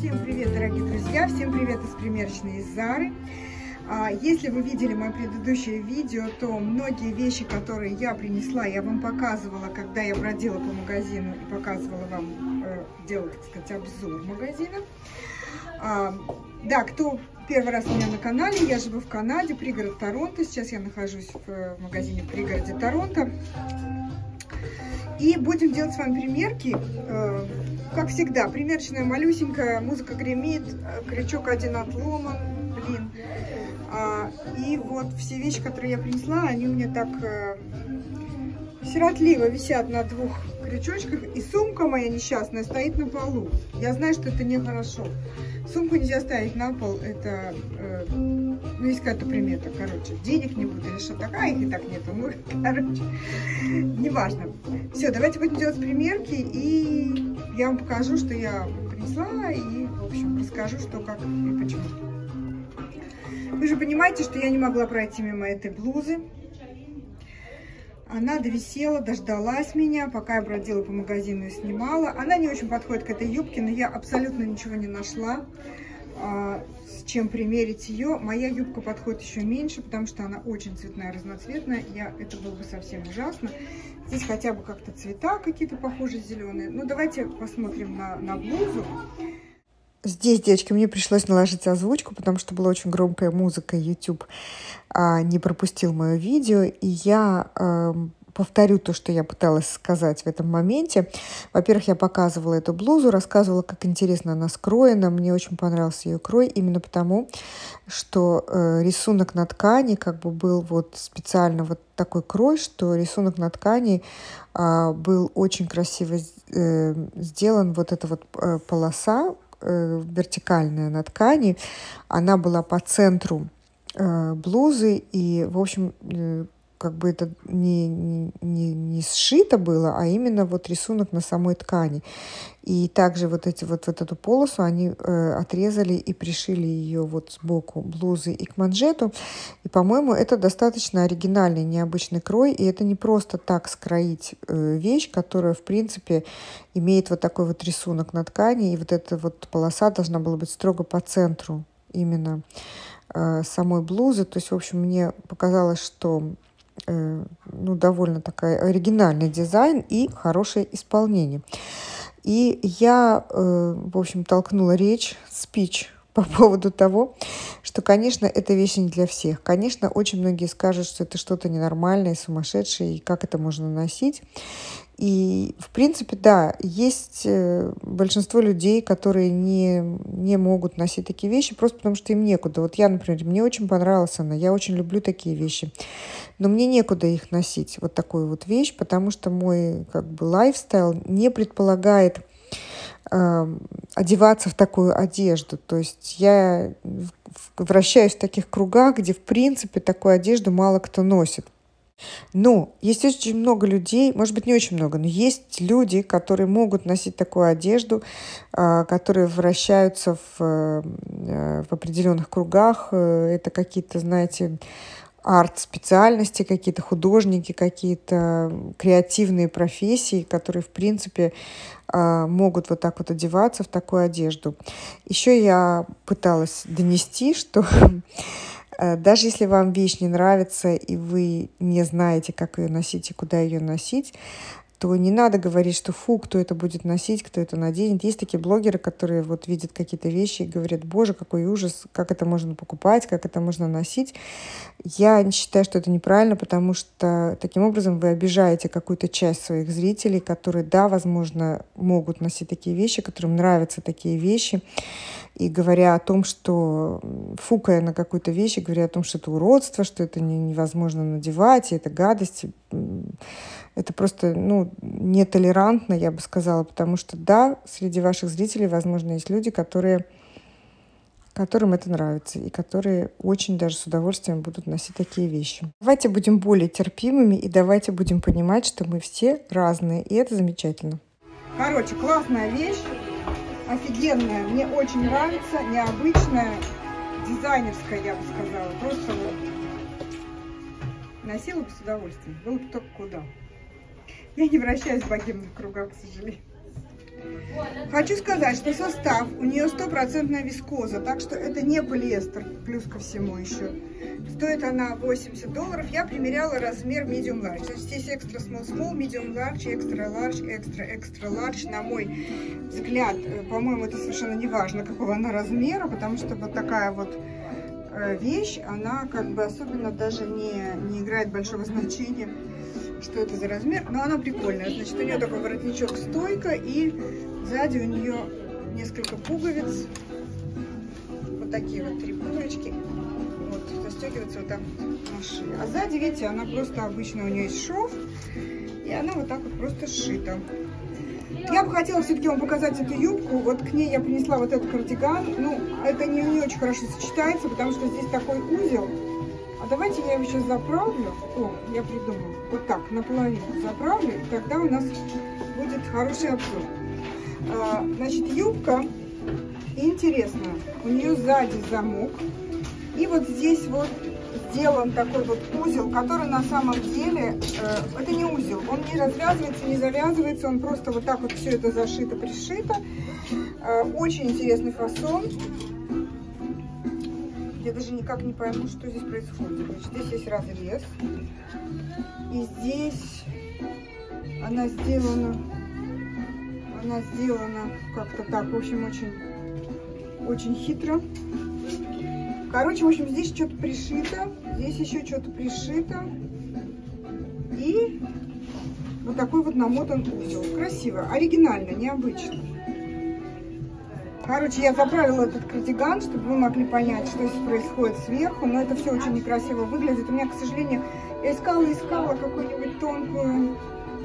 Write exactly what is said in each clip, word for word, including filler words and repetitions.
Всем привет, дорогие друзья! Всем привет из примерочной из Зары. Если вы видели мое предыдущее видео, то многие вещи, которые я принесла, я вам показывала, когда я бродила по магазину и показывала вам, делала, так сказать, обзор магазина. Да, кто первый раз у меня на канале, я живу в Канаде, пригород Торонто. Сейчас я нахожусь в магазине в пригороде Торонто. И будем делать с вами примерки. Как всегда, примерочная малюсенькая, музыка гремит, крючок один отломан, блин. И вот все вещи, которые я принесла, они у меня так сиротливо висят на двух крючочках. И сумка моя несчастная стоит на полу. Я знаю, что это нехорошо. Сумку нельзя ставить на пол, это, э, ну, есть какая-то примета, короче, денег не будет или что такое, их и так нету, ну, короче, неважно. Все, давайте будем делать примерки, и я вам покажу, что я принесла, и, в общем, расскажу, что, как и почему. Вы же понимаете, что я не могла пройти мимо этой блузы. Она довисела, дождалась меня, пока я бродила по магазину и снимала. Она не очень подходит к этой юбке, но я абсолютно ничего не нашла, с чем примерить ее. Моя юбка подходит еще меньше, потому что она очень цветная, разноцветная. Я, это было бы совсем ужасно. Здесь хотя бы как-то цвета какие-то похожие, зеленые. Ну, давайте посмотрим на, на блузу. Здесь, девочки, мне пришлось наложить озвучку, потому что была очень громкая музыка, YouTube а, не пропустил мое видео, и я а, повторю то, что я пыталась сказать в этом моменте. Во-первых, я показывала эту блузу, рассказывала, как интересно она скроена, мне очень понравился ее крой, именно потому, что э, рисунок на ткани как бы был вот специально вот такой крой, что рисунок на ткани э, был очень красиво э, сделан, вот эта вот э, полоса, вертикальная на ткани, она была по центру э, блузы, и, в общем, э, как бы это не, не, не сшито было, а именно вот рисунок на самой ткани. И также вот, эти, вот, вот эту полосу они э, отрезали и пришили ее вот сбоку блузы и к манжету. И, по-моему, это достаточно оригинальный, необычный крой. И это не просто так скроить э, вещь, которая, в принципе, имеет вот такой вот рисунок на ткани. И вот эта вот полоса должна была быть строго по центру именно э, самой блузы. То есть, в общем, мне показалось, что э, ну, довольно такой оригинальный дизайн и хорошее исполнение. И я, э, в общем, толкнула речь, спич по поводу того, что, конечно, эта вещь не для всех. Конечно, очень многие скажут, что это что-то ненормальное, сумасшедшее, и как это можно носить. И, в принципе, да, есть большинство людей, которые не, не могут носить такие вещи, просто потому что им некуда. Вот я, например, мне очень понравилась она, я очень люблю такие вещи, но мне некуда их носить, вот такую вот вещь, потому что мой как бы лайфстайл не предполагает э, одеваться в такую одежду. То есть я вращаюсь в таких кругах, где, в принципе, такую одежду мало кто носит. Но есть очень много людей, может быть, не очень много, но есть люди, которые могут носить такую одежду, которые вращаются в, в определенных кругах. Это какие-то, знаете, арт-специальности, какие-то художники, какие-то креативные профессии, которые, в принципе, могут вот так вот одеваться в такую одежду. Еще я пыталась донести, что даже если вам вещь не нравится, и вы не знаете, как ее носить и куда ее носить, то не надо говорить, что фу, кто это будет носить, кто это наденет. Есть такие блогеры, которые вот видят какие-то вещи и говорят: боже, какой ужас, как это можно покупать, как это можно носить. Я считаю, что это неправильно, потому что таким образом вы обижаете какую-то часть своих зрителей, которые, да, возможно, могут носить такие вещи, которым нравятся такие вещи. И говоря о том, что, фукая на какую-то вещь, говоря о том, что это уродство, что это невозможно надевать, и это гадость, это просто, ну, нетолерантно, я бы сказала, потому что, да, среди ваших зрителей, возможно, есть люди, которые, которым это нравится, и которые очень даже с удовольствием будут носить такие вещи. Давайте будем более терпимыми, и давайте будем понимать, что мы все разные, и это замечательно. Короче, классная вещь. Офигенная, мне очень нравится, необычная, дизайнерская, я бы сказала. Просто вот носила бы с удовольствием, было бы только куда. Я не вращаюсь в богемных кругах, к сожалению. Хочу сказать, что состав у нее стопроцентная вискоза, так что это не полиэстер, плюс ко всему еще. Стоит она восемьдесят долларов. Я примеряла размер medium large. Значит, здесь extra small small, medium large, extra large, extra extra large. На мой взгляд, по-моему, это совершенно не важно, какого она размера, потому что вот такая вот вещь, она как бы особенно даже не, не играет большого значения, что это за размер, но она прикольная. Значит, у нее такой воротничок стойка, и сзади у нее несколько пуговиц, вот такие вот три пуговички, вот, застегивается вот так на шее. А сзади, видите, она просто обычно, у нее есть шов, и она вот так вот просто сшита. Я бы хотела все-таки вам показать эту юбку. Вот к ней я принесла вот этот кардиган. Ну, это не, не очень хорошо сочетается, потому что здесь такой узел. А давайте я его сейчас заправлю. О, я придумала. Вот так, наполовину заправлю, и тогда у нас будет хороший обзор. А, значит, юбка интересная. У нее сзади замок. И вот здесь вот сделан такой вот узел, который на самом деле, э, это не узел, он не развязывается, не завязывается, он просто вот так вот все это зашито, пришито. Э, очень интересный фасон. Я даже никак не пойму, что здесь происходит. Значит, здесь есть разрез. И здесь она сделана, она сделана как-то так, в общем, очень, очень хитро. Короче, в общем, здесь что-то пришито, здесь еще что-то пришито. И вот такой вот намотан узел. Красиво, оригинально, необычно. Короче, я заправила этот кардиган, чтобы вы могли понять, что здесь происходит сверху. Но это все очень некрасиво выглядит. У меня, к сожалению, я искала, искала какую-нибудь тонкую...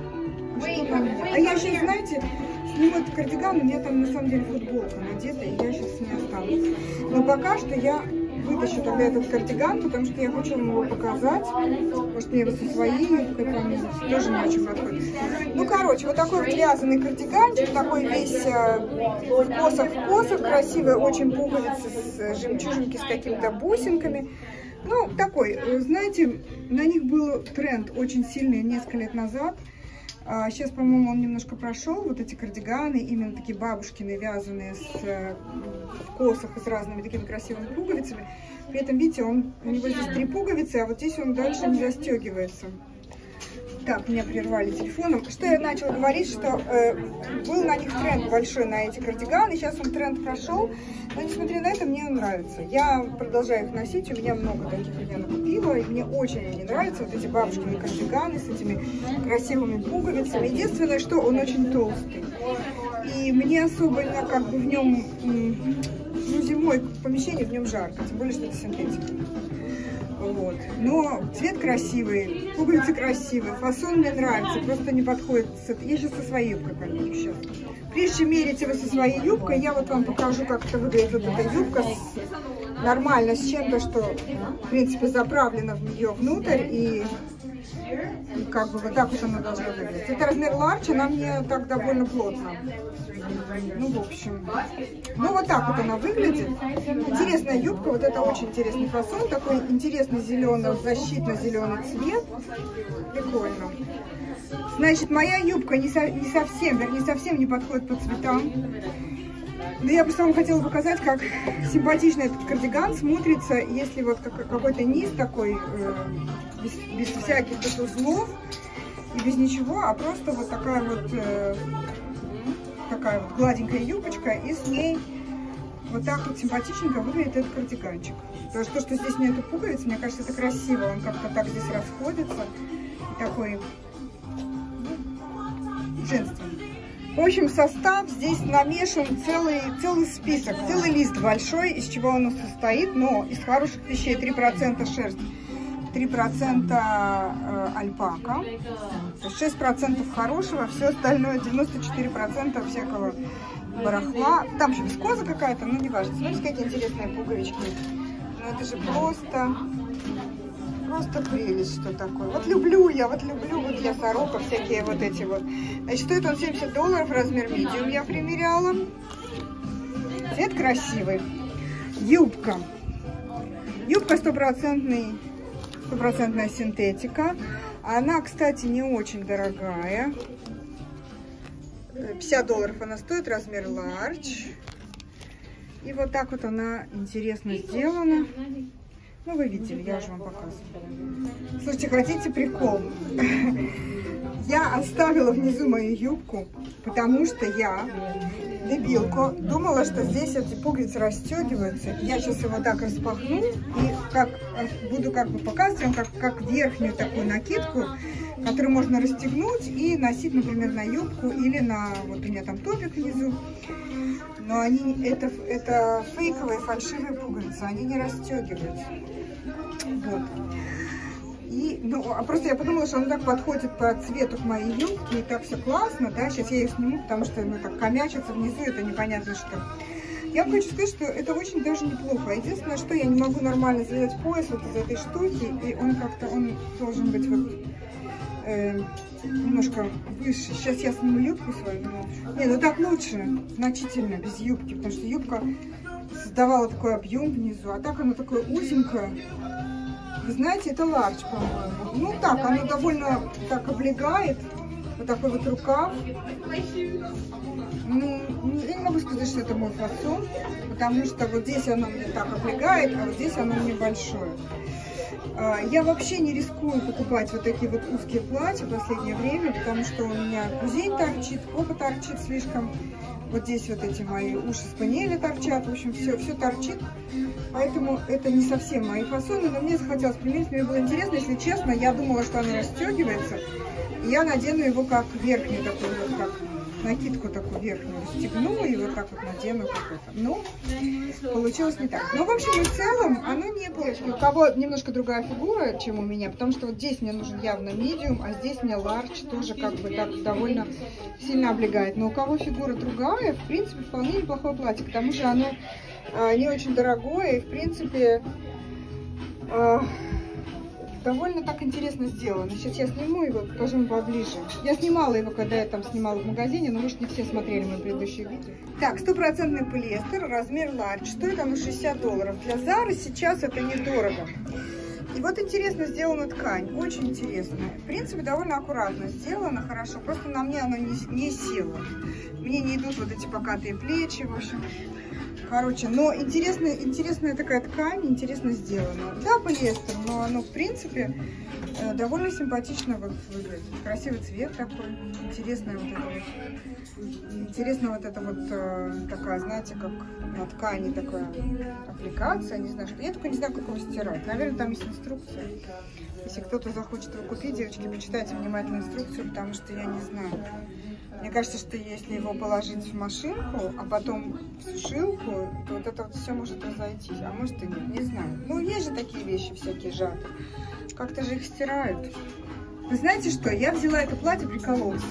А я сейчас, знаете, сниму этот кардиган, у меня там на самом деле футболка надета, и я сейчас с ней останусь. Но пока что я вытащу тогда этот кардиган, потому что я хочу вам его показать. Может, мне его со своей юбкой тоже не очень подходит. Ну, короче, вот такой вот вязаный кардиганчик, такой весь в косах, в косах, красивый, очень пуговицы с жемчужинки с какими-то бусинками. Ну, такой, знаете, на них был тренд очень сильный несколько лет назад. Сейчас, по-моему, он немножко прошел, вот эти кардиганы, именно такие бабушкины, вязаные с, в косах и с разными такими красивыми пуговицами. При этом, видите, он, у него здесь три пуговицы, а вот здесь он дальше не застегивается. Так, меня прервали телефоном. Что я начала говорить, что э, был на них тренд большой, на эти кардиганы. Сейчас он тренд прошел, но несмотря на это, мне он нравится. Я продолжаю их носить, у меня много таких я накупила, и мне очень они нравятся, вот эти бабушкины кардиганы с этими красивыми пуговицами. Единственное, что он очень толстый. И мне особо как бы в нем, ну, зимой в помещении в нем жарко, тем более, что это синтетика. Вот. Но цвет красивый, пуговицы красивые, фасон мне нравится, просто не подходит. Я сейчас со своей юбкой померю сейчас. Прежде чем мерить его со своей юбкой, я вот вам покажу, как это выглядит вот эта юбка с, нормально, с чем-то, что, в принципе, заправлено в нее внутрь, и, и как бы вот так вот она должна выглядеть. Это размер large, она мне так довольно плотно. Ну, в общем, ну вот так вот она выглядит. Интересная юбка, вот это очень интересный фасон, такой интересный зеленый, защитно-зеленый цвет. Прикольно. Значит, моя юбка не, со, не совсем, вернее, совсем не подходит по цветам. Но я просто вам хотела показать, как симпатично этот кардиган смотрится, если вот какой-то низ такой, э, без, без всяких вот узлов и без ничего, а просто вот такая вот... Э, такая вот гладенькая юбочка, и с ней вот так вот симпатичненько выглядит этот кардиганчик. Потому что то, что здесь нету пуговиц, мне кажется, это красиво. Он как-то так здесь расходится. И такой, ну, женственный. В общем, состав здесь намешан целый, целый список, целый лист большой, из чего он состоит. Но из хороших вещей три процента шерсть, три процента альпака, шесть процентов хорошего, все остальное девяносто четыре процента всякого барахла. Там еще вискоза какая-то, ну не важно. Смотрите, какие интересные пуговички. Ну это же просто, просто прелесть, что такое. Вот люблю я, вот люблю вот я сорока, всякие вот эти вот. Значит, стоит он семьдесят долларов, размер medium я примеряла. Цвет красивый. Юбка. Юбка стопроцентный. Стопроцентная синтетика. Она, кстати, не очень дорогая. пятьдесят долларов она стоит, размер large. И вот так вот она интересно сделана. Ну, вы видели, я уже вам показывала. Слушайте, хотите прикол? Я оставила внизу мою юбку, потому что я, дебилка, думала, что здесь эти пуговицы расстегиваются. Я сейчас его так распахну и как, буду как бы показывать вам, как, как верхнюю такую накидку, которую можно расстегнуть и носить, например, на юбку или на, вот у меня там топик внизу. Но они, это, это фейковые, фальшивые пуговицы, они не расстегиваются. Вот. И, ну, а просто я подумала, что она так подходит по цвету к моей юбке, и так все классно, да, сейчас я ее сниму, потому что, ну, так комячится внизу, это непонятно что. Я вам хочу сказать, что это очень даже неплохо. Единственное, что я не могу нормально сделать пояс вот из этой штуки, и он как-то, он должен быть вот э, немножко выше. Сейчас я сниму юбку свою. Не, ну так лучше, значительно, без юбки, потому что юбка создавала такой объем внизу, а так она такое узенькое. Вы знаете, это large, по-моему. Ну так, оно довольно так облегает. Вот такой вот рукав. Ну, я не могу сказать, что это мой фасон, потому что вот здесь оно мне так облегает, а вот здесь оно мне большое. Я вообще не рискую покупать вот такие вот узкие платья в последнее время, потому что у меня кузень торчит, попа торчит слишком. Вот здесь вот эти мои уши спаниеля торчат, в общем, все, все торчит. Поэтому это не совсем мои фасоны, но мне захотелось примерить, мне было интересно, если честно, я думала, что оно расстегивается. И я надену его как верхнюю такую вот, как накидку такую верхнюю, стегну и вот так вот надену какой-то. Но получилось не так. Но в общем и в целом оно не было. У кого немножко другая фигура, чем у меня, потому что вот здесь мне нужен явно medium, а здесь мне large тоже как бы так довольно сильно облегает. Но у кого фигура другая, в принципе, вполне неплохое платье. К тому же оно а, не очень дорогое и в принципе а, довольно так интересно сделано. Сейчас я сниму его, покажу вам поближе. Я снимала его, когда я там снимала в магазине, но, может, не все смотрели мои предыдущие видео. Так, стопроцентный полиэстер, размер large. Стоит оно шестьдесят долларов. Для Зары сейчас это недорого. И вот интересно сделана ткань, очень интересная. В принципе, довольно аккуратно сделано, хорошо. Просто на мне оно не, не село. Мне не идут вот эти покатые плечи, в общем. Короче, но интересная, интересная такая ткань, интересно сделана. Да, полиэстер, но оно, в принципе, довольно симпатично вот выглядит. Красивый цвет такой, интересная вот эта вот, интересная вот эта вот такая, знаете, как на ткани такая аппликация, не знаю, что. Я только не знаю, как его стирать. Наверное, там есть инструкция. Если кто-то захочет его купить, девочки, почитайте внимательно инструкцию, потому что я не знаю. Мне кажется, что если его положить в машинку, а потом в сушилку, то вот это вот все может разойтись. А может и нет, не знаю. Ну, есть же такие вещи всякие сжатые. Как-то же их стирают. Вы знаете что? Я взяла это платье, прикололся.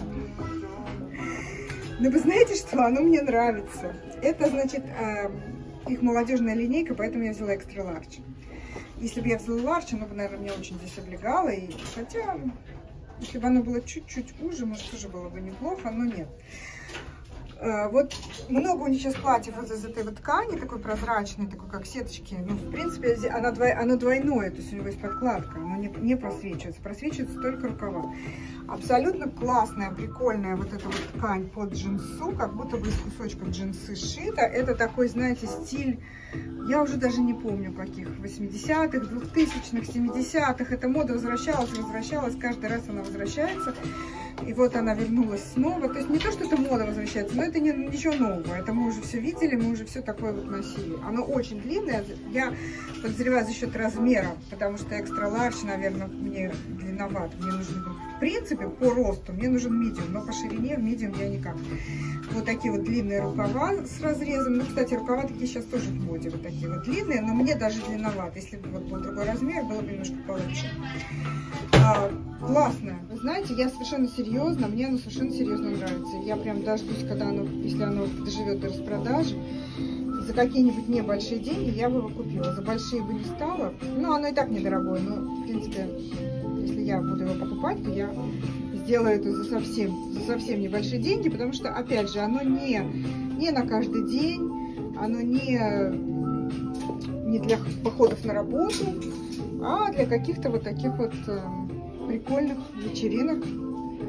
Но вы знаете что? Оно мне нравится. Это, значит, их молодежная линейка, поэтому я взяла экстра large. Если бы я взяла large, оно бы, наверное, мне очень здесь облегало. И хотя... Если бы оно было чуть-чуть уже, может, тоже было бы неплохо, но нет. Вот много у них сейчас платьев вот из этой вот ткани, такой прозрачной, такой как сеточки. Ну, в принципе, оно, двой, оно двойное, то есть у него есть подкладка, оно не, не просвечивается, просвечиваются только рукава. Абсолютно классная, прикольная вот эта вот ткань под джинсу, как будто бы из кусочков джинсы сшита. Это такой, знаете, стиль, я уже даже не помню каких, восьмидесятых, двухтысячных, семидесятых. Эта мода возвращалась, возвращалась, каждый раз она возвращается. И вот она вернулась снова. То есть не то, что это мода возвращается, но это не, ничего нового. Это мы уже все видели, мы уже все такое вот носили. Оно очень длинное. Я подозреваю за счет размера, потому что экстра large, наверное, мне длинновато. Мне нужен был, в принципе, по росту, мне нужен medium, но по ширине в medium я никак. Вот такие вот длинные рукава с разрезом. Ну, кстати, рукава такие сейчас тоже в моде. Вот такие вот длинные, но мне даже длинновато. Если бы вот был другой размер, было бы немножко получше. А, классно. Вы знаете, я совершенно серьезно, мне оно совершенно серьезно нравится. Я прям дождусь, когда оно, если оно доживет до распродажи. И за какие-нибудь небольшие деньги я бы его купила. За большие бы не стала. Ну, оно и так недорогое, но, в принципе, если я буду его покупать, то я сделаю это за совсем, за совсем небольшие деньги, потому что, опять же, оно не, не на каждый день, оно не, не для походов на работу, а для каких-то вот таких вот э, прикольных вечеринок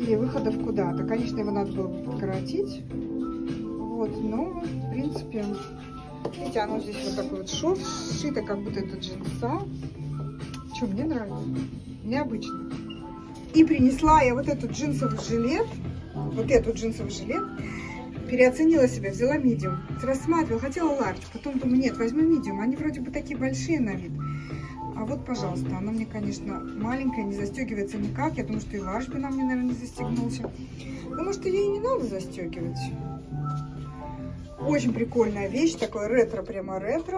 или выходов куда-то. Конечно, его надо было бы подкоротить. Вот, но, в принципе, видите, оно здесь вот такой вот шов, сшито, как будто это джинса. Что, мне нравится. Необычно. И принесла я вот этот джинсовый жилет, вот этот джинсовый жилет, переоценила себя, взяла medium. Рассматривала, хотела large, потом думаю, нет, возьму medium, они вроде бы такие большие на вид. А вот, пожалуйста, она мне, конечно, маленькая, не застегивается никак. Я думаю, что и large бы на мне, наверное, не застегнулся. Ну, может, ей не надо застегивать. Очень прикольная вещь, такой ретро, прямо ретро.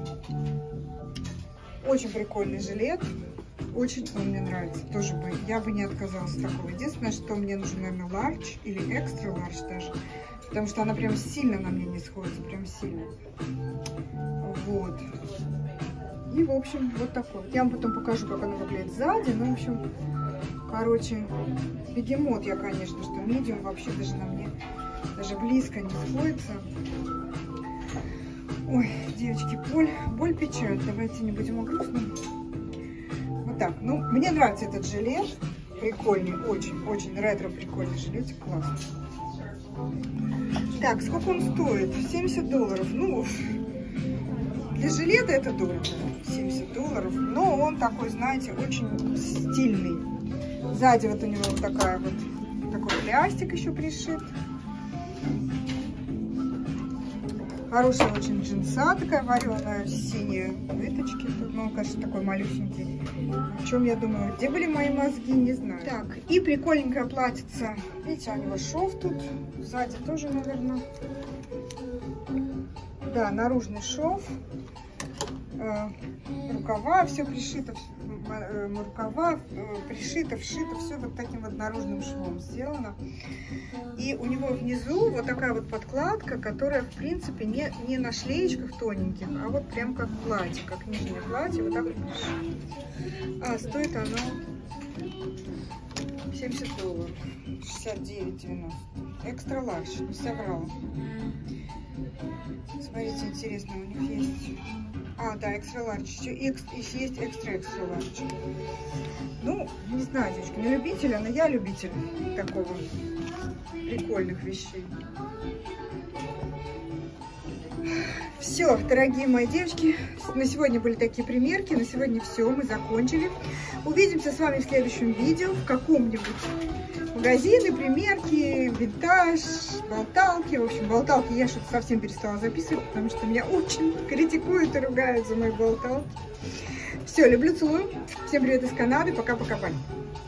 Очень прикольный жилет. Очень он мне нравится. Тоже бы, я бы не отказалась от такого. Единственное, что мне нужен, наверное, large или extra large даже. Потому что она прям сильно на мне не сходится. Прям сильно. Вот. И, в общем, вот такой. Я вам потом покажу, как она выглядит сзади. Ну, в общем, короче, бегемот я, конечно, что medium вообще даже на мне даже близко не сходится. Ой, девочки, боль, боль, печаль. Давайте не будем о грустном. Вот так. Ну, мне нравится этот жилет. Прикольный, очень, очень ретро прикольный жилетик. Классный. Так, сколько он стоит? семьдесят долларов. Ну, для жилета это дорого. семьдесят долларов. Но он такой, знаете, очень стильный. Сзади вот у него вот такая вот, такой пластик еще пришит. Хорошая очень джинса, такая вареная, синие ниточки. Тут, ну, конечно, такой малюсенький. О чем я думаю, где были мои мозги, не знаю. Так, и прикольненькая платьица. Видите, у него шов тут. Сзади тоже, наверное. Да, наружный шов. Э, рукава, все пришито. Э, рукава э, пришито, вшито. Все вот таким вот наружным швом сделано. И у него внизу вот такая вот подкладка, которая, в принципе, не, не на шлеечках тоненьких, а вот прям как платье, как нижнее платье, вот так вот. А стоит оно семьдесят долларов, шестьдесят девять девяносто. Экстра ларж, не соврала. Смотрите, интересно, у них есть... А, да, экстра ларж, еще, экс... еще есть экстра-экстра ларж. Ну, не знаю, девочки, не любителя, но я любитель такого прикольных вещей. Все, дорогие мои девочки, на сегодня были такие примерки, на сегодня все, мы закончили. Увидимся с вами в следующем видео, в каком-нибудь магазине, примерки, винтаж, болталки. В общем, болталки я что-то совсем перестала записывать, потому что меня очень критикуют и ругают за мои болталки. Все, люблю, целую. Всем привет из Канады, пока-пока, бай.